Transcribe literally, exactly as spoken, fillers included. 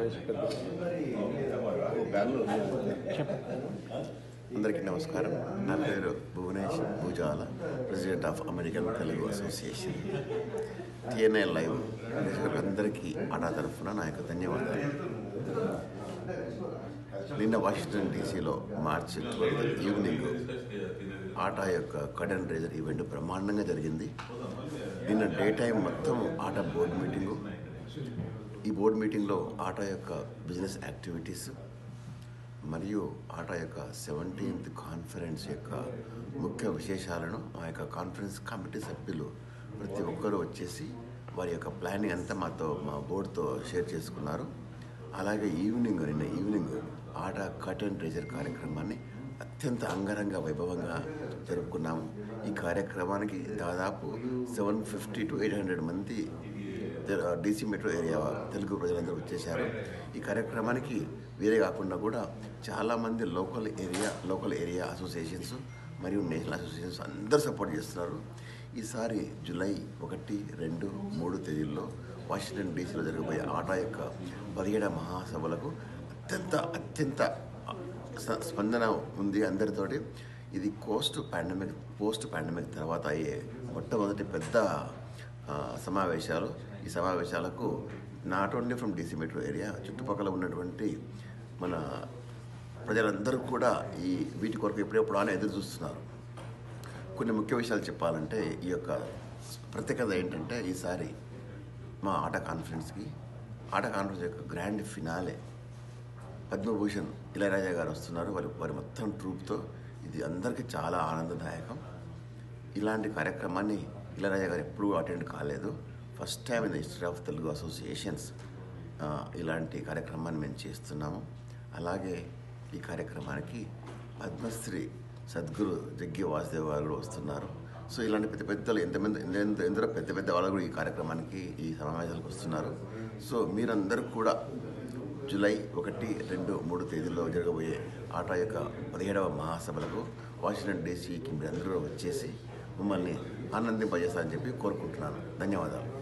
అందరికీ నమస్కారం. నా పేరు Bhuvanesh Boojala, president of American Telugu association. TNI live అందరికీ ఆటా తరఫున నా యొక్క ధన్యవాదాలు. నిన్న వాషింగ్టన్ డీసీలో మార్చి ట్వెల్త్ ఈవినింగ్ ఆటా యొక్క కర్టెన్ రేజర్ ఈవెంట్ బ్రహ్మాండంగా జరిగింది. నిన్న డే టైం మొత్తం ఆటా బోర్డు మీటింగు. ఈ బోర్డు మీటింగ్లో ఆటా యొక్క బిజినెస్ యాక్టివిటీస్ మరియు ఆటా యొక్క సెవెంటీన్త్ కాన్ఫరెన్స్ యొక్క ముఖ్య విశేషాలను ఆ యొక్క కాన్ఫరెన్స్ కమిటీ సభ్యులు ప్రతి ఒక్కరూ వచ్చేసి వారి యొక్క ప్లానింగ్ అంతా మాతో మా బోర్డుతో షేర్ చేసుకున్నారు. అలాగే ఈవినింగ్ నిన్న ఈవినింగ్ ఆటా కర్టెన్ రేజర్ కార్యక్రమాన్ని అత్యంత అంగరంగ వైభవంగా జరుపుకున్నాము. ఈ కార్యక్రమానికి దాదాపు seven fifty to eight hundred మంది డీసీ మెట్రో ఏరియా తెలుగు ప్రజలందరూ వచ్చేసారు. ఈ కార్యక్రమానికి వేరే కాకుండా కూడా చాలామంది local area local area associations మరియు నేషనల్ అసోసియేషన్స్ అందరూ సపోర్ట్ చేస్తున్నారు. ఈసారి జూలై ఒకటి రెండు మూడు తేదీల్లో వాషింగ్టన్ డీసీలో జరగబోయే ఆటా యొక్క పదిహేడవ మహాసభలకు అత్యంత అత్యంత స్పందన ఉంది అందరితోటి. ఇది పోస్ట్ పాండమిక్ పోస్ట్ పాండమిక్ తర్వాత అయ్యే మొట్టమొదటి పెద్ద సమావేశాలు. ఈ సమావేశాలకు not only from DC metro area, చుట్టుపక్కల ఉన్నటువంటి మన ప్రజలందరూ కూడా ఈ వీటి కొరకు ఎప్పుడెప్పుడు అని ఎదురు చూస్తున్నారు. కొన్ని ముఖ్య విషయాలు చెప్పాలంటే ఈ యొక్క ప్రత్యేకత ఏంటంటే ఈసారి మా ఆటా కాన్ఫరెన్స్కి ఆటా కాన్ఫరెన్స్ యొక్క గ్రాండ్ ఫినాలే పద్మభూషణ్ ఇళయరాజా గారు వస్తున్నారు. వారి వారి మొత్తం ట్రూప్తో. ఇది అందరికీ చాలా ఆనందదాయకం. ఇలాంటి కార్యక్రమాన్ని ఇళయరాజా గారు ఎప్పుడూ అటెండ్ కాలేదు. First time in the history of Telugu associations ఇలాంటి కార్యక్రమాన్ని మేము చేస్తున్నాము. అలాగే ఈ కార్యక్రమానికి పద్మశ్రీ సద్గురు జగ్గి వాసుదేవ్ గారు వస్తున్నారు. సో ఇలాంటి పెద్ద పెద్దలు ఎంతమంది ఎంత ఎందరో పెద్ద పెద్ద వాళ్ళు కూడా ఈ కార్యక్రమానికి ఈ సమావేశాలకు వస్తున్నారు. సో మీరందరూ కూడా జూలై ఒకటి రెండు మూడు తేదీల్లో జరగబోయే ఆటా యొక్క పదిహేడవ మహాసభలకు వాషింగ్టన్ డీసీకి మీరందరూ వచ్చేసి మమ్మల్ని ఆనందింపజేస్తారని చెప్పి కోరుకుంటున్నాను. ధన్యవాదాలు.